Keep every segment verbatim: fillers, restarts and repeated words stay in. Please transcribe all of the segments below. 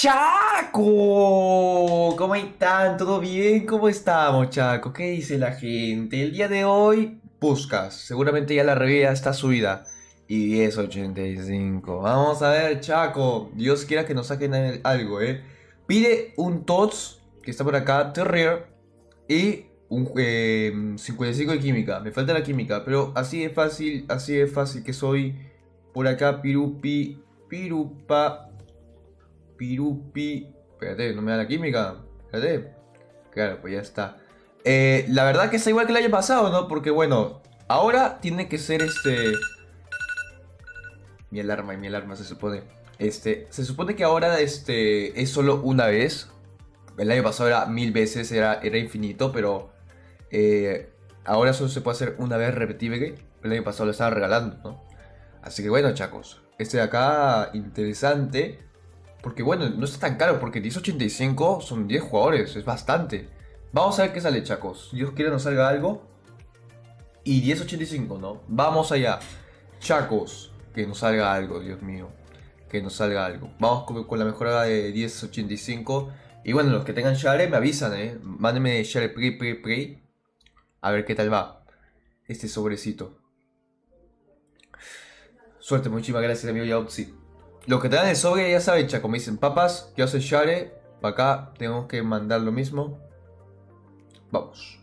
Chaco, ¿cómo están? ¿Todo bien? ¿Cómo estamos, Chaco? ¿Qué dice la gente? El día de hoy, Puskas. Seguramente ya la revista está subida. Y diez ochenta y cinco. Vamos a ver, Chaco. Dios quiera que nos saquen el- algo, ¿eh? Pide un Tots, que está por acá, Terrier. Y un eh, cincuenta y cinco de química. Me falta la química, pero así de fácil, así de fácil que soy. Por acá, Pirupi, Pirupa. Pirupi. Espérate, no me da la química. Espérate. Claro, pues ya está. Eh, la verdad que está igual que el año pasado, ¿no? Porque bueno, ahora tiene que ser este. Mi alarma y mi alarma se supone. Este. Se supone que ahora este. Es solo una vez. El año pasado era mil veces, era, era infinito, pero. eh, ahora solo se puede hacer una vez repetible. El año pasado lo estaba regalando, ¿no? Así que bueno, chacos. Este de acá, interesante. Porque bueno, no está tan caro, porque diez ochenta y cinco son diez jugadores, es bastante. Vamos a ver qué sale, chacos. Dios quiera nos salga algo. Y diez ochenta y cinco, ¿no? Vamos allá. Chacos, que nos salga algo, Dios mío. Que nos salga algo. Vamos con, con la mejora de diez ochenta y cinco. Y bueno, los que tengan Share me avisan, ¿eh? Mándenme Share Pre, Pre, Pre. A ver qué tal va este sobrecito. Suerte, muchísimas gracias, amigo Yautzi. Los que te dan el sobre ya saben, chaco, me dicen papas, yo soy Share, para acá tenemos que mandar lo mismo. Vamos.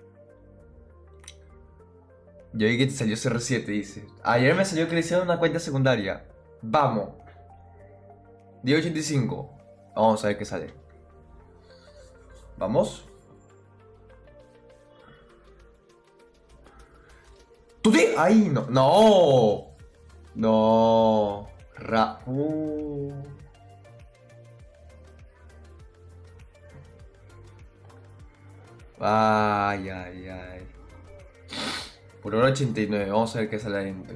Ya vi que te salió C R siete, dice. Ayer me salió que le hicieron una cuenta secundaria. Vamos. diez ochenta y cinco. Vamos a ver qué sale. Vamos. ¿Tú te? ¡Ay, no! ¡No! No. Ra. Uh. Ay, ay, ay. Por hora ochenta y nueve, vamos a ver qué sale adentro.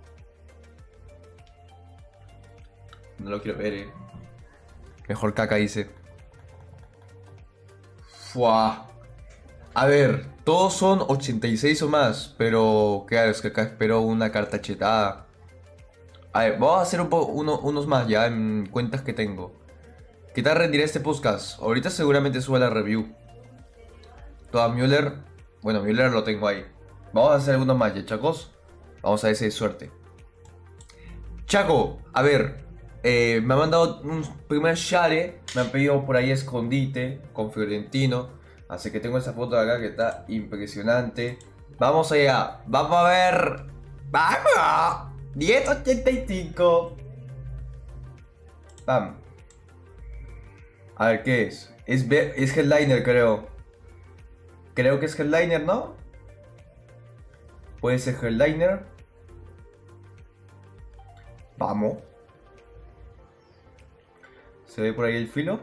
No lo quiero ver, eh. Mejor caca, dice. Fua. A ver, todos son ochenta y seis o más, pero claro, es que acá espero una carta chetada. A ver, vamos a hacer un po uno, unos más ya en cuentas que tengo. ¿Qué tal rendirá este podcast? Ahorita seguramente sube la review. Toda Müller. Bueno, Müller lo tengo ahí. Vamos a hacer algunos más ya, chacos. Vamos a ver si hay suerte. Chaco, a ver. Eh, me han mandado un primer share. Me han pedido por ahí escondite con Fiorentino. Así que tengo esa foto de acá que está impresionante. Vamos allá. Vamos a ver. ¡Vamos! diez ochenta y cinco. Pam. A ver, ¿qué es? Es, es Headliner, creo. Creo que es Headliner, ¿no? Puede ser Headliner. Vamos. ¿Se ve por ahí el filo?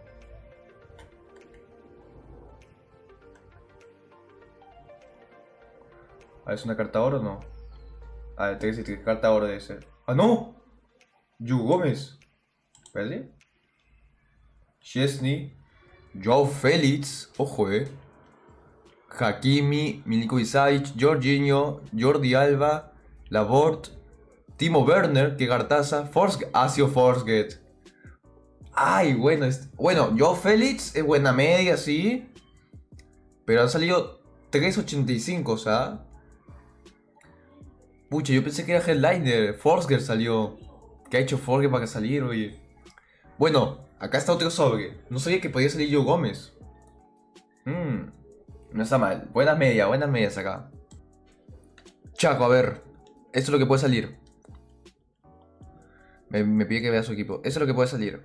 A ver, ¿es una carta oro o no? A ver, tengo que decir que carta oro debe ser. ¡Ah, no! Yu Gómez. ¿Espérate? Chesney. Joao Félix. Ojo, eh. Hakimi. Milinkovic Savic. Jorginho. Jordi Alba. Laborde. Timo Werner. Que Gartaza. Force. Ha sido Forsgate. Ay, bueno. Es... Bueno, Joao Félix es buena media, sí. Pero han salido tres ochenta y cinco, o sea. Pucha, yo pensé que era Headliner. Forsgate salió. ¿Qué ha hecho Forsgate para salir, oye? Bueno, acá está otro sobre. No sabía que podía salir Joe Gómez. Mmm. No está mal. Buenas medias, buenas medias acá. Chaco, a ver. Esto es lo que puede salir. Me, me pide que vea su equipo. Esto es lo que puede salir.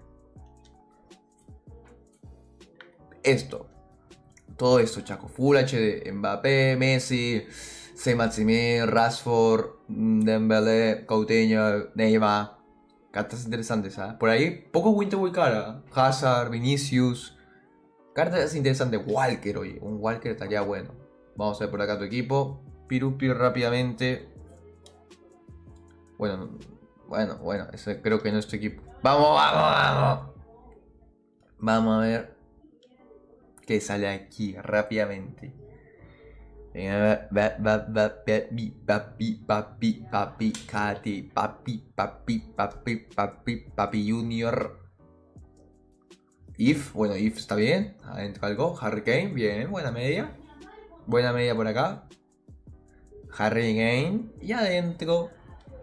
Esto. Todo esto, Chaco. Full H D. Mbappé, Messi, Saint-Maximin, Rashford, Dembélé, Coutinho, Neymar. Cartas interesantes, ¿ah? ¿eh? Por ahí, poco Winter muy cara. Hazard, Vinicius. Cartas interesantes. Walker, oye. Un Walker estaría bueno. Vamos a ver por acá tu equipo. Pirupi rápidamente. Bueno, bueno, bueno. Ese creo que no es tu equipo. Vamos, vamos, vamos. Vamos a ver qué sale aquí rápidamente. Venga, va, va, va, papi, papi, papi, papi, Katy, papi, papi, papi, papi, papi, Junior. If, bueno, If está bien. Adentro algo. Harry Kane, bien, buena media. Buena media por acá. Harry Kane. Y adentro.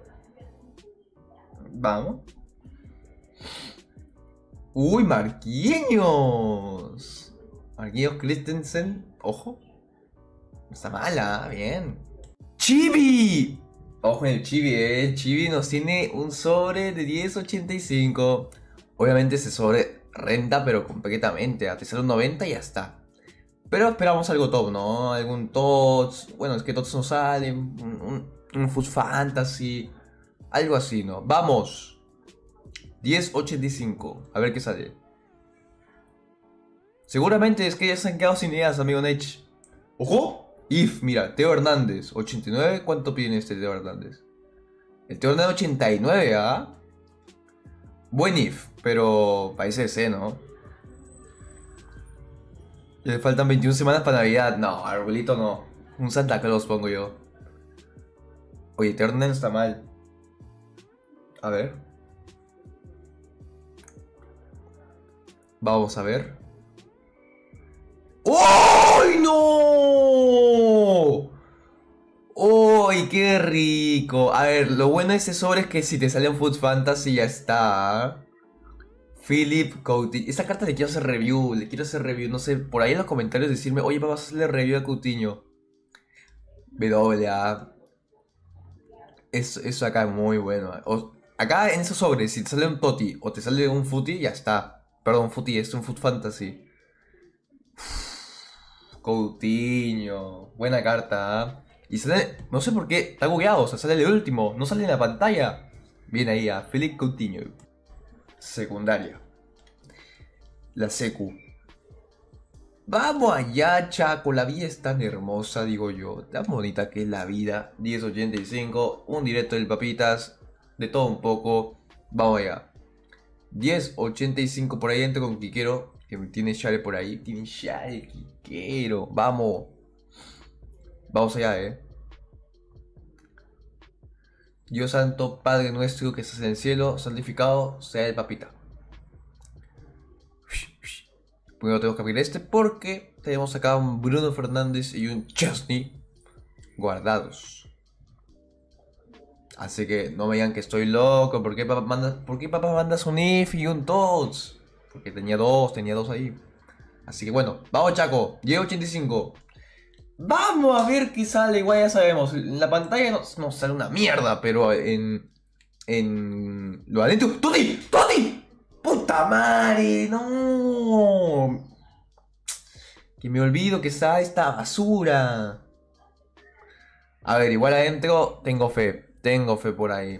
Vamos. Uy, Marquinhos. Marquinhos Christensen. Ojo. No está mala, bien. ¡Chibi! Ojo en el Chibi, eh. Chibi nos tiene un sobre de diez ochenta y cinco. Obviamente ese sobre renta, pero completamente. A te sale un noventa y ya está. Pero esperamos algo top, ¿no? Algún TOTS. Bueno, es que TOTS no sale. Un, un, un Food Fantasy. Algo así, ¿no? ¡Vamos! diez ochenta y cinco. A ver qué sale. Seguramente es que ya se han quedado sin ideas, amigo Nech. ¡Ojo! If, mira, Teo Hernández, ochenta y nueve. ¿Cuánto pide este Teo Hernández? El Teo Hernández ochenta y nueve, ¿ah? Buen If, pero parece C, ¿no? Le faltan veintiuna semanas para Navidad. No, arbolito no. Un Santa Claus pongo yo. Oye, Teo Hernández está mal. A ver. Vamos a ver. ¡Ay, no! ¡Ay, qué rico! A ver, lo bueno de ese sobre es que si te sale un Food Fantasy ya está. Philip Coutinho. Esta carta le quiero hacer review, le quiero hacer review. No sé, por ahí en los comentarios decirme, oye, vamos a hacerle review a Coutinho. W A. Eso, eso acá es muy bueno. O, acá en esos sobres, si te sale un Toti o te sale un Footy, ya está. Perdón, Footy, es un Food Fantasy. Coutinho. Buena carta, ¿eh? Y sale, no sé por qué, está bugueado, o sea, sale el último, no sale en la pantalla. Bien ahí, a Philip Coutinho. Secundaria. La secu. Vamos allá, Chaco, la vida es tan hermosa, digo yo, tan bonita que es la vida. diez ochenta y cinco, un directo del Papitas, de todo un poco. Vamos allá. diez ochenta y cinco, por ahí entro con Quiquero, que tiene Share por ahí. Tiene Share, Quiquero, vamos. Vamos allá, eh. Dios santo, Padre nuestro que estás en el cielo, santificado sea el Papita. Primero tenemos que abrir este porque tenemos acá un Bruno Fernández y un Chesney guardados. Así que no me digan que estoy loco. ¿Por qué papá manda, ¿por qué papá mandas un If y un TOTS? Porque tenía dos, tenía dos ahí. Así que bueno, vamos Chaco, diez ochenta y cinco. Vamos a ver qué sale, igual ya sabemos. En la pantalla no, no sale una mierda, pero en... En... Lo adentro... ¡Toti! ¡Toti! ¡Puta madre! ¡No! Que me olvido que está esta basura. A ver, igual adentro tengo fe. Tengo fe por ahí.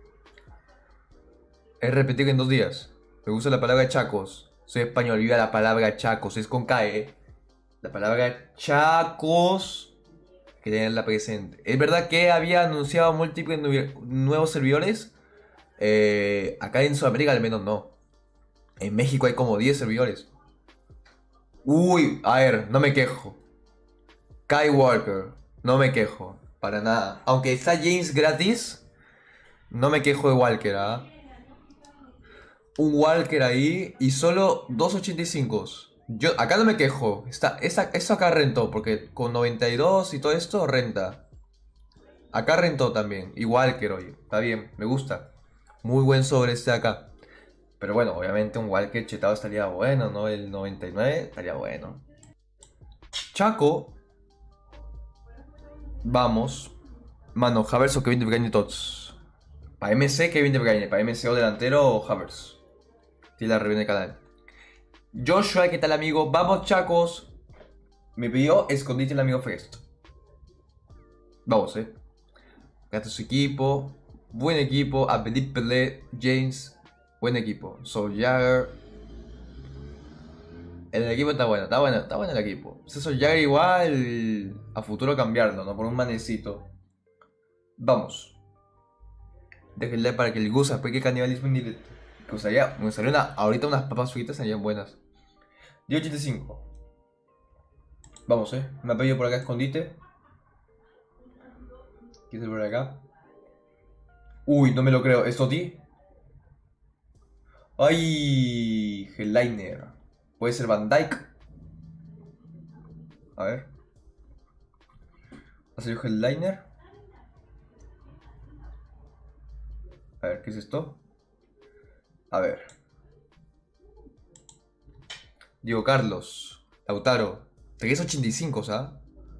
Es repetido en dos días. Me gusta la palabra chacos. Soy español, viva la palabra chacos. Es con K, ¿eh? La palabra chacos. Que tenerla presente. Es verdad que había anunciado múltiples nuevos servidores. Eh, acá en Sudamérica al menos no. En México hay como diez servidores. Uy, a ver, no me quejo. Kai Walker, no me quejo. Para nada. Aunque está James gratis, no me quejo de Walker, ¿ah? ¿eh? Un Walker ahí y solo dos ochenta y cinco. Yo acá no me quejo. Está, esa, eso acá rentó, porque con noventa y dos y todo esto renta. Acá rentó también. Y Walker, oye. Está bien, me gusta. Muy buen sobre este de acá. Pero bueno, obviamente un Walker chetado estaría bueno, ¿no? El noventa y nueve estaría bueno. Chaco. Vamos. Mano, Havertz o Kevin De Bruyne tots. Para M C, Kevin De Bruyne. Para M C o delantero o Havertz. Tiene la review en el canal. Joshua, ¿qué tal, amigo? Vamos, chacos. Me pidió escondite el amigo Fest. Vamos, eh. Gasta su equipo. Buen equipo. Abedip Pelé. James. Buen equipo. Soul Jagger. El equipo está bueno, está bueno, está bueno el equipo. Ese Soul Jagger igual a futuro cambiarlo, ¿no? Por un manecito. Vamos. Déjenle para que el Gus aplique canibalismo indirecto. Que usaría, me usaría una, ahorita unas papas fritas serían buenas. diez ochenta y cinco. Vamos, eh. Me ha pedido por acá escondite. ¿Qué es por acá? Uy, no me lo creo. ¿Es Toti? ¡Ay! Headliner. Puede ser Van Dyke. A ver. Ha salido Headliner. A ver, ¿qué es esto? A ver. Diego Carlos. Lautaro. tres ochenta y cinco, ¿sabes?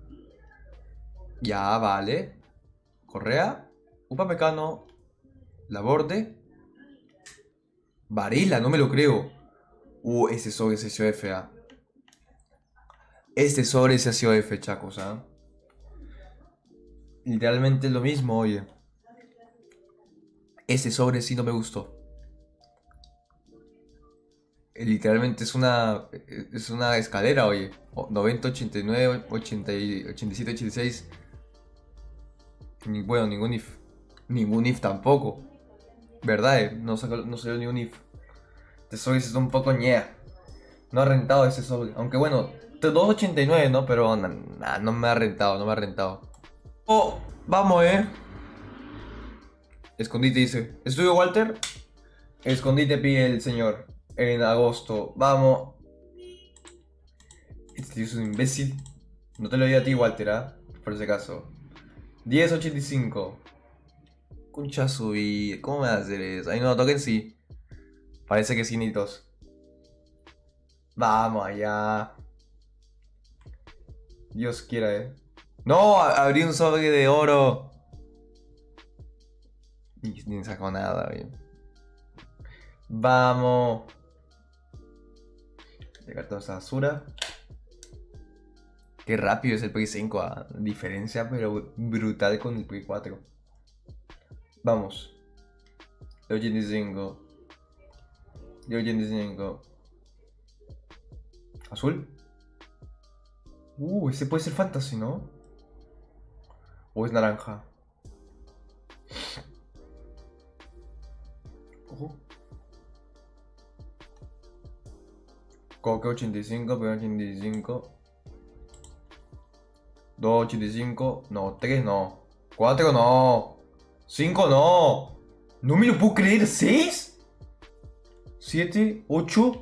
Ya, vale. Correa. Upamecano. Laborde. Varela, no me lo creo. Uh, ese sobre se ha sido F, ¿ah? Este sobre se ha sido F, chacos, ¿ah? Literalmente es lo mismo, oye. Ese sobre sí no me gustó. Literalmente es una es una escalera, oye. noventa, ochenta y nueve, ochenta, ochenta y siete, ochenta y seis. Ni, bueno, ningún if. Ningún if tampoco. ¿Verdad? Eh? No, sacó, no salió ni un if. Este sobre es un poco ñea. No ha rentado ese sobre. Aunque bueno, dos ochenta y nueve, ¿no? Pero nah, nah, no me ha rentado, no me ha rentado. Oh, vamos, eh. Escondite dice. ¿Estudio Walter? Escondite pide el señor. En agosto. Vamos. Este tío es un imbécil. No te lo digo a ti, Walter, ¿ah? ¿eh? Por ese caso. diez ochenta y cinco. Concha subir. ¿Cómo me vas a hacer eso? Ahí no, toquen sí. Parece que sí, nitos. Vamos allá. Dios quiera, eh. No, abrí un sobre de oro. Ni, ni sacó nada, bien. Vamos. Llegar toda esa basura. Qué rápido es el Play cinco, ¿ah? Diferencia, pero brutal con el Play cuatro. Vamos. De ochenta y cinco. De ochenta y cinco. ¿Azul? Uh, ese puede ser fantasy, ¿no? ¿O es naranja? Ojo. Coque ochenta y cinco, pero ochenta y cinco. dos ochenta y cinco. No, tres no. cuatro no. cinco no. No me lo puedo creer. ¿seis? siete, ocho.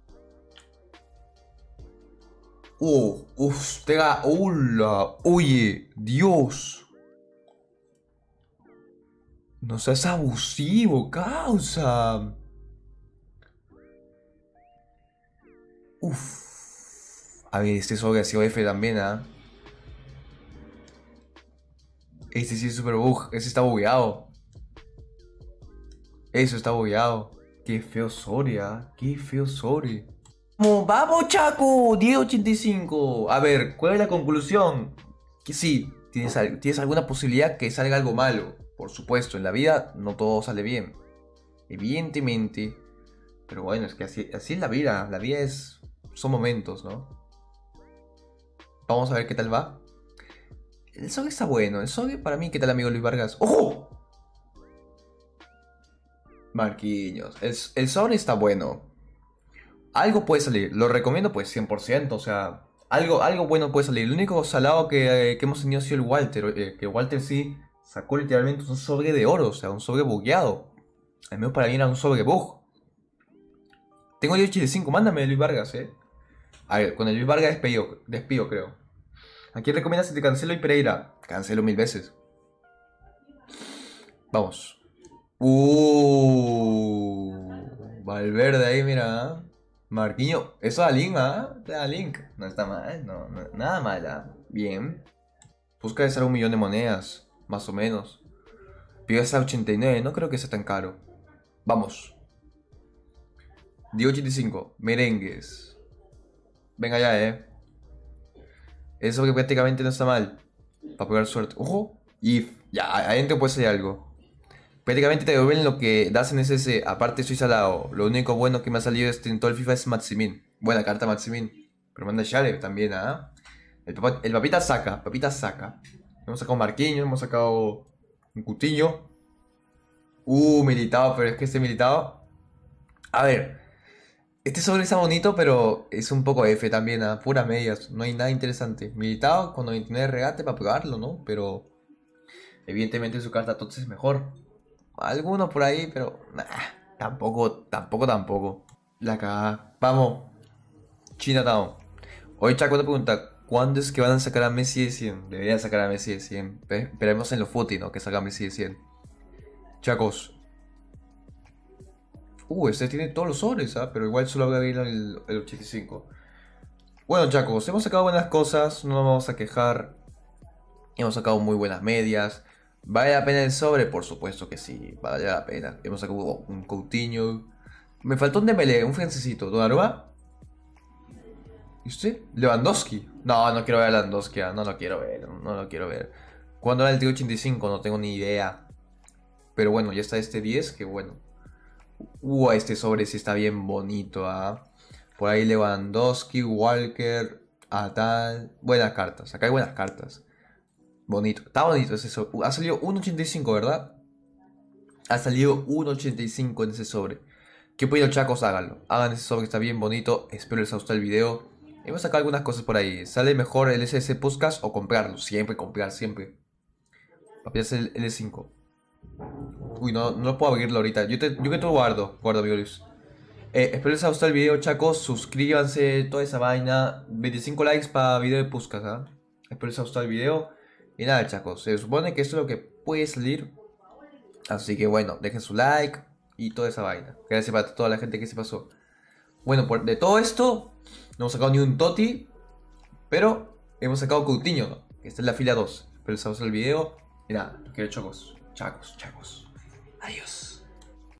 Oh, ostras, hola. Oye, Dios. No seas abusivo, causa. Uf. A ver, este sobre ha sido F también, ¿ah? ¿eh? Este sí es super bug. Ese está bugueado. Eso está bugueado. Qué feo Soria. Qué feo Soria. Vamos, vamos, Chaco. diez ochenta y cinco. A ver, ¿cuál es la conclusión? Que sí, tienes, tienes alguna posibilidad que salga algo malo. Por supuesto, en la vida no todo sale bien. Evidentemente. Pero bueno, es que así, así es la vida. La vida es... son momentos, ¿no? Vamos a ver qué tal va. El sobre está bueno. El sobre para mí, ¿qué tal, amigo Luis Vargas? ¡Ojo! Marquinhos. El, el sobre está bueno. Algo puede salir. Lo recomiendo pues cien por ciento. O sea, algo, algo bueno puede salir. El único salado que, eh, que hemos tenido ha sido el Walter. Eh, que Walter sí sacó literalmente un sobre de oro. O sea, un sobre bugueado. Al menos para mí era un sobre bug. Tengo diez ochenta y cinco. Mándame Luis Vargas, eh. A ver, con el Luis Vargas despido, despido creo. ¿A quién recomiendas entre Cancelo y Pereira? Cancelo mil veces. Vamos. Uh, Valverde ahí, mira. Marquinhos. Eso da link, ¿ah? Te da link. No está mal, no, no nada mal, ¿ah? Bien. Busca de ser un millón de monedas, más o menos. Pides a ochenta y nueve, no creo que sea tan caro. Vamos. diez ochenta y cinco. Merengues. Venga ya, eh. Eso que prácticamente no está mal. Para pegar suerte. ¡Ojo! Y ya, adentro puede salir algo. Prácticamente te devuelven lo que das en S S. Aparte soy salado. Lo único bueno que me ha salido este, en todo el FIFA es Maximin. Buena carta Maximin. Pero manda Shale también, ¿ah? El, papa, el papita saca. Papita saca. Hemos sacado Marquinhos. Hemos sacado un Coutinho. Uh, Militao. Pero es que este Militao... A ver. Este sobre está bonito, pero es un poco F también, a ¿ah? Puras medias, no hay nada interesante. Militado con noventa y nueve regate para probarlo, ¿no? Pero evidentemente su carta Tots es mejor. Alguno por ahí, pero nah, tampoco, tampoco, tampoco. La cagada. Vamos. Chinatown. Oye, Chaco, te pregunta, ¿cuándo es que van a sacar a Messi de cien? Deberían sacar a Messi de cien. Pe- Esperemos en los footy, ¿no? Que salga Messi de cien. Chacos. Uh, este tiene todos los sobres, ¿ah? Pero igual solo voy a abrir el, el ochenta y cinco. Bueno, Chacos, hemos sacado buenas cosas, no nos vamos a quejar. Hemos sacado muy buenas medias. ¿Vale la pena el sobre? Por supuesto que sí, vale la pena. Hemos sacado un Coutinho. Me faltó un Dembélé, un francesito. ¿Donnarumma? ¿Y usted? Lewandowski. No, no quiero ver a Lewandowski, ah, no lo quiero ver, no lo quiero ver. ¿Cuándo era el tío ochenta y cinco? No tengo ni idea. Pero bueno, ya está este diez, que bueno. Uh, este sobre sí está bien bonito, ¿ah? Por ahí Lewandowski, Walker, Atal. Buenas cartas, acá hay buenas cartas. Bonito, está bonito ese sobre. Uh, ha salido uno ochenta y cinco, ¿verdad? Ha salido uno ochenta y cinco en ese sobre. ¿Qué opinan, chacos? Háganlo. Hagan ese sobre que está bien bonito. Espero les haya gustado el video. Hemos sacado algunas cosas por ahí. ¿Sale mejor el S S Podcast o comprarlo? Siempre comprar, siempre. Papi, es el L cinco. Uy, no, no puedo abrirlo ahorita. Yo, te, yo que todo guardo, guardo, amigos. Eh, espero les haya gustado el video, chacos. Suscríbanse, toda esa vaina. veinticinco likes para video de Puskas, ¿ah? Espero les haya gustado el video. Y nada, chacos. Se supone que esto es lo que puede salir. Así que bueno, dejen su like y toda esa vaina. Gracias para toda la gente que se pasó. Bueno, por, de todo esto, no hemos sacado ni un Toti. Pero hemos sacado Coutinho, ¿no? Esta es la fila dos. Espero les haya gustado el video. Y nada, los quiero, chocos. Chacos, chacos. Adiós.